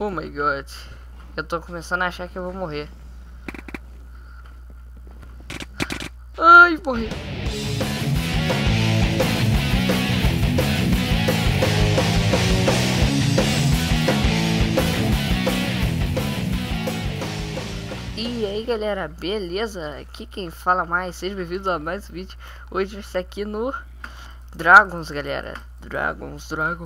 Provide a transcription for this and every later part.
Oh my god. Eu tô começando a achar que eu vou morrer. Ai, morri. E aí galera, beleza? Aqui quem fala mais, sejam bem-vindos a mais um vídeo. Hoje está aqui no Dragons, galera. Dragons.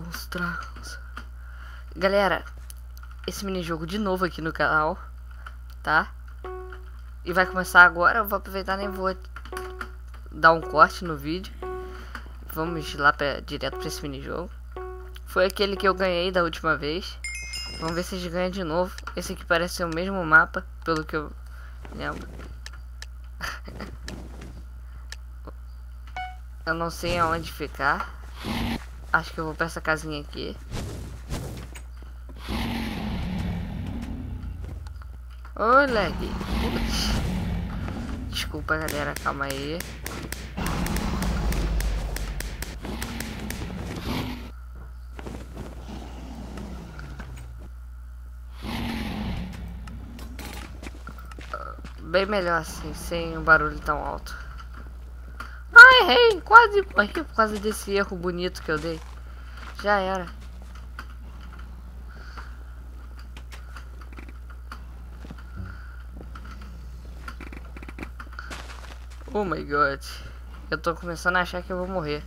Galera, esse minijogo de novo aqui no canal, tá? E vai começar agora, eu vou aproveitar, nem vou dar um corte no vídeo. Vamos lá direto pra esse minijogo. Foi aquele que eu ganhei da última vez. Vamos ver se a gente ganha de novo. Esse aqui parece ser o mesmo mapa, pelo que eu lembro. Eu não sei aonde ficar. Acho que eu vou pra essa casinha aqui. Oi, lag. Putz. Desculpa, galera. Calma aí. Bem melhor assim, sem um barulho tão alto. Ai, errei! Quase morri por causa desse erro bonito que eu dei. Já era. Oh my god. Eu tô começando a achar que eu vou morrer.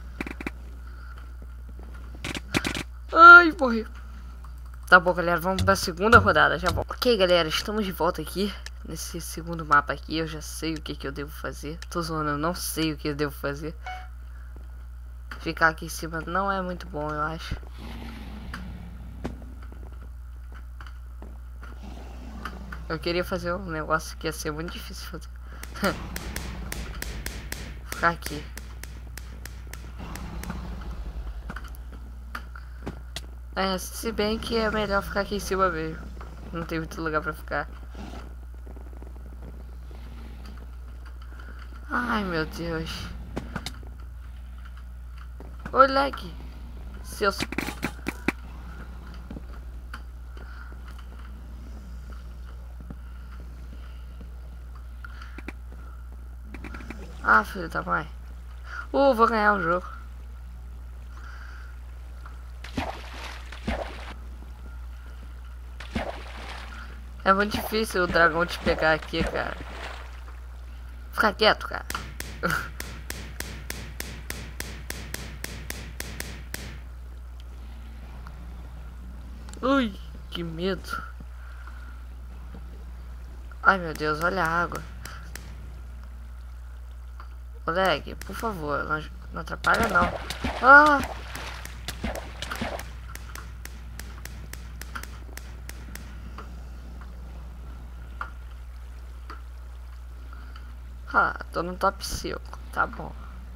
Ai, morri. Tá bom, galera, vamos pra segunda rodada, já volto. Ok, galera, estamos de volta aqui. Nesse segundo mapa aqui, eu já sei o que eu devo fazer. Tô zoando, eu não sei o que eu devo fazer. Ficar aqui em cima não é muito bom, eu acho. Eu queria fazer um negócio que ia ser muito difícil fazer. Ficar aqui. É, se bem que é melhor ficar aqui em cima mesmo. Não tem muito lugar pra ficar. Ai, meu Deus. Ô, lag. Seus... Ah, filho da mãe. Vou ganhar o jogo. É muito difícil o dragão te pegar aqui, cara. Fica quieto, cara. Ui, que medo. Ai, meu Deus, olha a água. Oleg, por favor, não atrapalha não. Ah! Ah, tô no top 5, tá bom.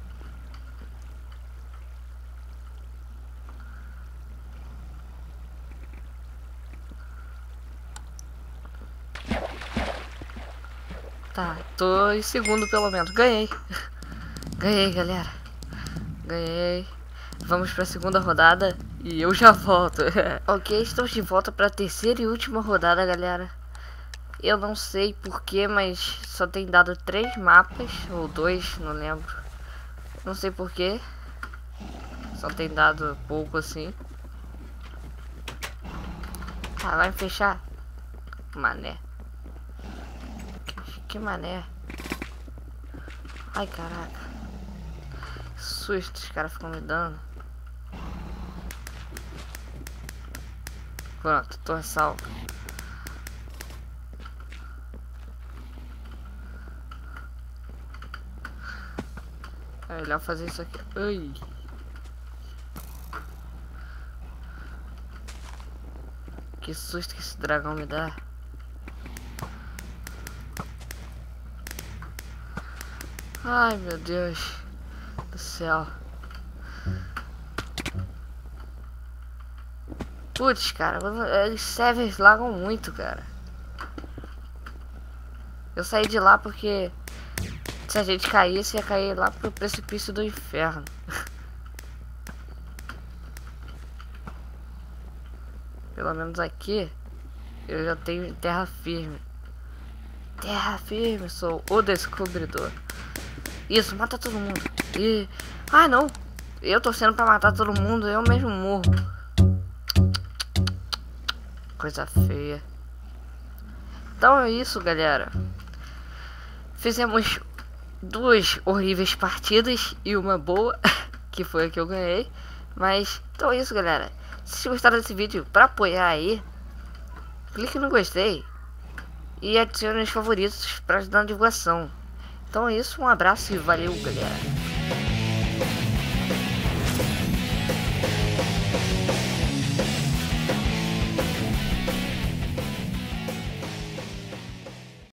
Tá, tô em segundo pelo menos. Ganhei. Ganhei, galera. Ganhei. Vamos pra segunda rodada e eu já volto. Ok, estamos de volta pra terceira e última rodada, galera. Eu não sei porquê, mas só tem dado 3 mapas, ou 2, não lembro. Não sei porquê. Só tem dado pouco assim. Ah, vai me fechar? Mané. Que mané. Ai, caraca. Que susto os caras ficam me dando. Pronto, tô salvo. É melhor fazer isso aqui. Ai. Que susto que esse dragão me dá. Ai, meu Deus do céu. Putz, cara, os servers lagam muito, cara. Eu saí de lá porque se a gente caísse, ia cair lá pro precipício do inferno. Pelo menos aqui eu já tenho terra firme. Terra firme, sou o descobridor. Isso, mata todo mundo. E... ah, não. Eu tô sendo pra matar todo mundo, eu mesmo morro. Coisa feia. Então é isso, galera. Fizemos 2 horríveis partidas e uma boa, que foi a que eu ganhei. Mas, então é isso, galera. Se vocês gostaram desse vídeo, pra apoiar aí, clique no gostei e adicione os favoritos pra ajudar na divulgação. Então é isso, um abraço e valeu, galera.